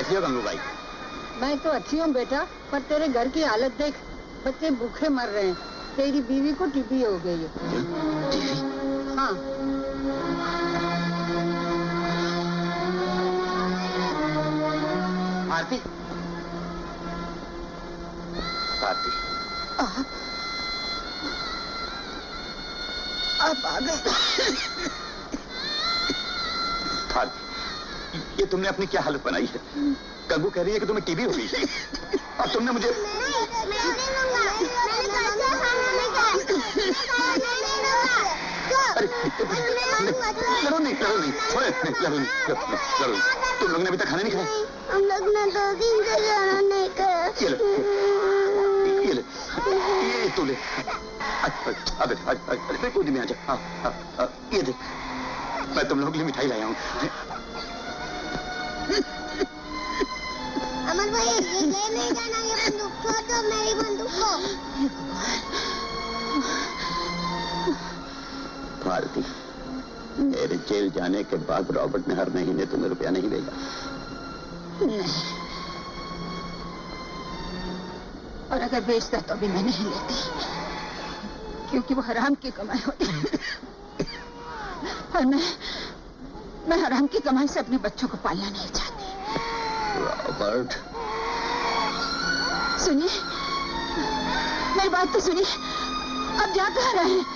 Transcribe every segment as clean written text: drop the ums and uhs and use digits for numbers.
कैसी हो गंगू भाई? मैं तो अच्छी हूँ बेटा, पर तेरे घर की हालत देख, बच्चे भूखे मर रहे हैं। तेरी बीवी को टीबी हो गई है। टीबी? हाँ। भारती, भारती, आप आ गए। भारती, ये तुमने अपनी क्या हालत बनाई है? गंगू कह रही है कि तुम्हें टीबी हो गई और तुमने मुझे अरे लड़ो नहीं, लड़ो नहीं, छोड़े, लड़ो नहीं, लड़ो नहीं। तुम लोगों ने अभी तक खाना नहीं खाया? हम लोग ने 2 दिन से खाना नहीं खाया। ये ले, ये तू ले। अबे कोई नहीं, आ जा। ये देख, मैं तुम लोगों के लिए मिठाई लाया हूँ। अमर भाई, ये ले नहीं जाना, ये बंदूक छोड़ दो मेरी बंदूक को। भारती, मेरे जेल जाने के बाद रॉबर्ट ने हर महीने तुम्हें रुपया नहीं भेजा? नहीं, और अगर बेचता तो भी मैं नहीं लेती, क्योंकि वो हराम की कमाई होती है। और मैं हराम की कमाई से अपने बच्चों को पालना नहीं चाहती। रॉबर्ट, सुनिए, मेरी बात तो सुनिए। अब जा कहाँ रहे हैं?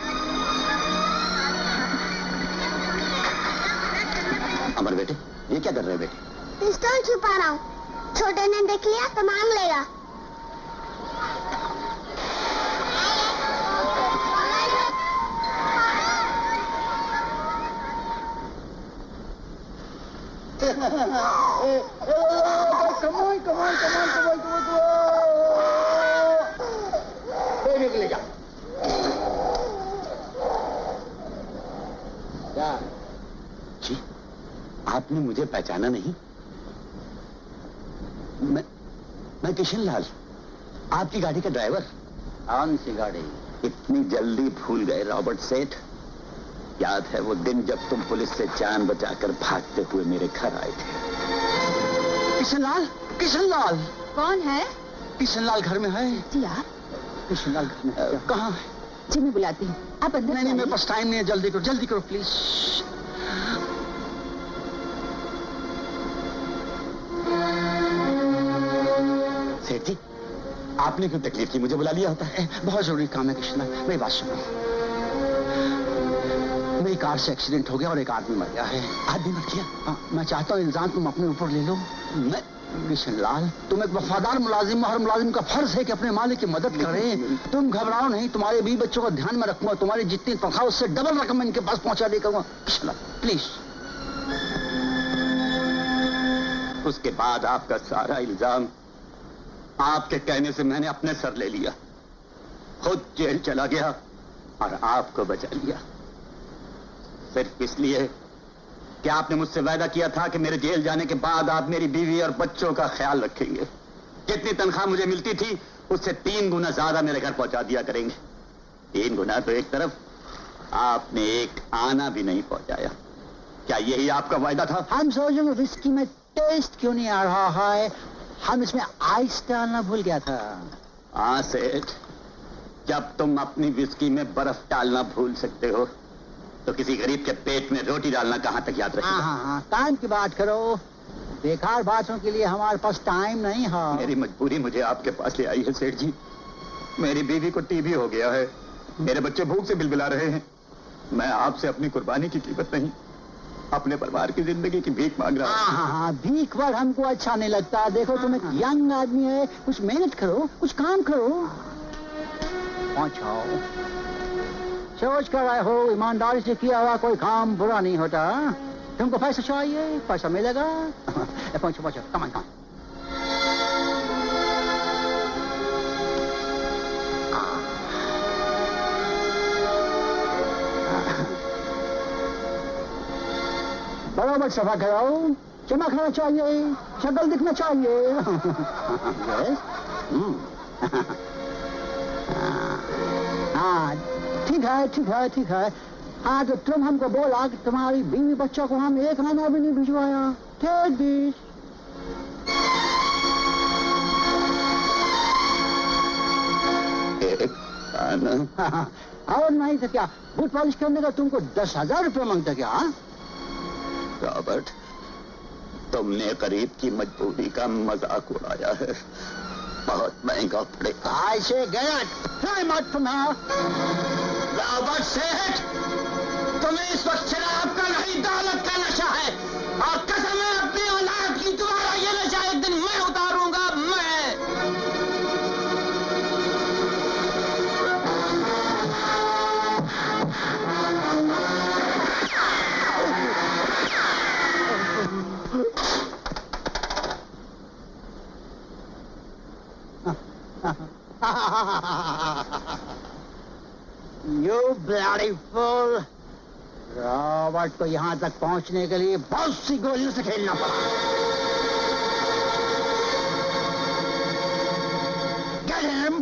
अमर बेटे, ये क्या कर रहे हो बेटे? पिस्तौल छुपा रहा हूँ। छोटे ने देख लिया तो मांग लेगा। कमाई कमाई कमाई कमाई कमाई निकले जा। क्या जी, आपने मुझे पहचाना नहीं? मैं किशन लाल, आपकी गाड़ी का ड्राइवर। कौन सी गाड़ी? इतनी जल्दी भूल गए रॉबर्ट सेठ? याद है वो दिन जब तुम पुलिस से जान बचाकर भागते हुए मेरे घर आए थे? किशन लाल, किशन लाल। कौन है? किशन लाल घर में है जी। आप? किशन लाल घर में कहाँ है? जी मैं बुलाती हूँ, आप अंदर। नहीं, मेरे पास टाइम नहीं है, जल्दी करो प्लीज। सेठ जी, आपने क्यों तकलीफ की? मुझे बुला लिया होता है। बहुत जरूरी काम है किशन लाल, मेरी बात सुनो। मेरी कार से एक्सीडेंट हो गया और एक आदमी मर गया है। आदमी मर गया? हाँ, मैं चाहता हूँ इल्जाम तुम अपने ऊपर ले लो। मैं? किशन लाल, तुम एक वफादार मुलाजिम, हर मुलाजिम का फर्ज है कि अपने मालिक की मदद करे। तुम घबराओ नहीं, तुम्हारे बीवी बच्चों को ध्यान में रखूंगा। तुम्हारी जितनी तनख्वाह उससे डबल रकम इनके पास पहुंचा दे करूंगा। किशन लाल प्लीज। उसके बाद आपका सारा इल्जाम आपके कहने से मैंने अपने सर ले लिया। खुद जेल चला गया और आपको बचा लिया, सिर्फ इसलिए कि आपने मुझसे वादा किया था कि मेरे जेल जाने के बाद आप मेरी बीवी और बच्चों का ख्याल रखेंगे। जितनी तनख्वाह मुझे मिलती थी उससे 3 गुना ज्यादा मेरे घर पहुंचा दिया करेंगे। 3 गुना तो एक तरफ, आपने एक आना भी नहीं पहुंचाया। क्या यही आपका वायदा था? हम सोच रहे विस्की में टेस्ट क्यों नहीं आ रहा है, हम इसमें आइस डालना भूल गया था। हाँ सेठ, जब तुम अपनी विस्की में बर्फ डालना भूल सकते हो तो किसी गरीब के पेट में रोटी डालना कहां तक याद रखेगा? हाँ, टाइम की बात करो। बेकार बातों के लिए हमारे पास टाइम नहीं है। मेरी मजबूरी मुझे आपके पास ले आई है सेठ जी। मेरी बीवी को टीबी हो गया है, मेरे बच्चे भूख से बिलबिला रहे हैं। मैं आपसे अपनी कुर्बानी की कीमत नहीं, अपने परिवार की जिंदगी की भीख मांग रहा हूँ। हाँ, भीख वर्ड हमको अच्छा नहीं लगता। देखो तुम एक यंग आदमी है, कुछ मेहनत करो, कुछ काम करो। पहुंचाओ, सोच कर रहे हो ईमानदारी से किया हुआ कोई काम बुरा नहीं होता। तुमको पैसा चाहिए, पैसा मिलेगा। पहुंचो पहुंचो, कमान कमान। बराबर सफा कराओ, चमकना चाहिए, शक्ल दिखना चाहिए। हाँ ठीक है। हाँ तो तुम हमको बोला कि तुम्हारी बीवी बच्चों को हम एक आना भी नहीं भिजवाया। ठीक भी खाना। और नहीं तो क्या, बूट पॉलिश करने का तुमको 10,000 रुपये मांगता क्या? हाँ रॉबर्ट, तुमने गरीब की मजबूरी का मजाक उड़ाया है, बहुत महंगा पड़ेगा। I say get him out from here. Robert Seth, तुम्हें इस वक्त शराब का नहीं दौलत का नशा है, और कसम है अपनी औलाद की, तुम्हारा ये नशा एक दिन मैं उतारूंगा, मैं। You bloody fool! रॉबर्ट को यहाँ तक पहुँचने के लिए बहुत सी गोलियों से खेलना पड़ा। Get him!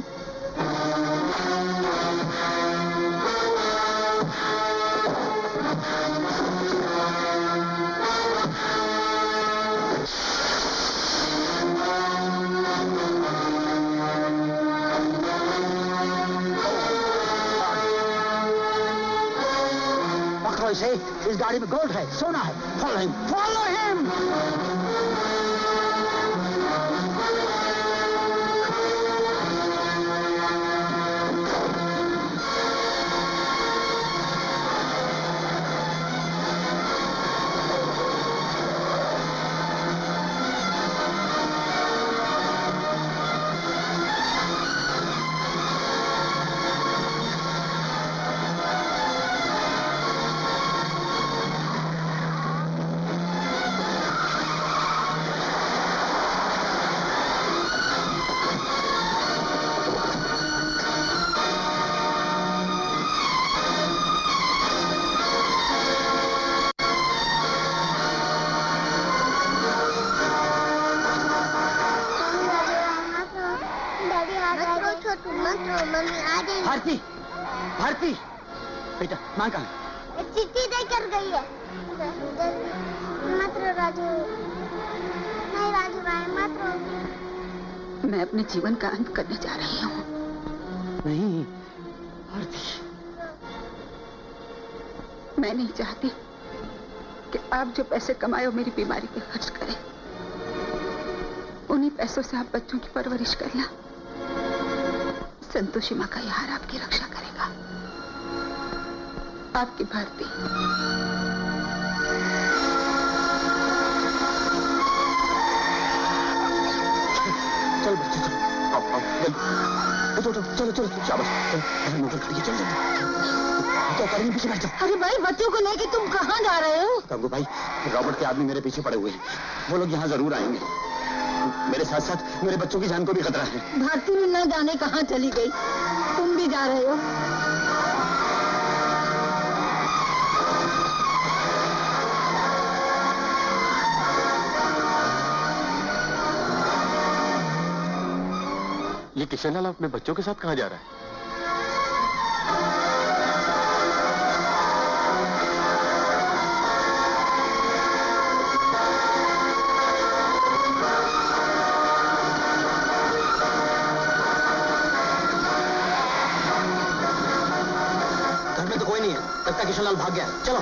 इसे, इस गाड़ी में गोल्ड है, सोना है। Follow him, follow him. Bharti, Bharti, बेटा माँ कहाँ है? चिट्ठी देकर गई है। मत रो राजू, नहीं राजू भाई मत रो। मैं अपने जीवन का अंत करने जा रही हूँ। नहीं भारती, मैं नहीं चाहती कि आप जो पैसे कमाए हो मेरी बीमारी पे खर्च करें। उन्हीं पैसों से आप बच्चों की परवरिश करना। संतोषी माँ का यह हार आपकी रक्षा करेगा। आपकी भारती। चल बच्चे चलो, आओ, चलो चलो शाबाश, चलो मोटर खड़ी है, चल तो गाड़ी में पीछे बैठ जाओ। अरे भाई, बच्चों को लेके तुम कहाँ जा रहे हो? गंगू भाई, रॉबर्ट के आदमी मेरे पीछे पड़े हुए हैं, वो लोग यहाँ जरूर आएंगे। मेरे साथ साथ मेरे बच्चों की जान को भी खतरा है। भारती भी न जाने कहाँ चली गई, तुम भी जा रहे हो? ये किशन लाल अपने बच्चों के साथ कहाँ जा रहा है? घर में तो कोई नहीं है, लगता है किशन लाल भाग गया। चलो।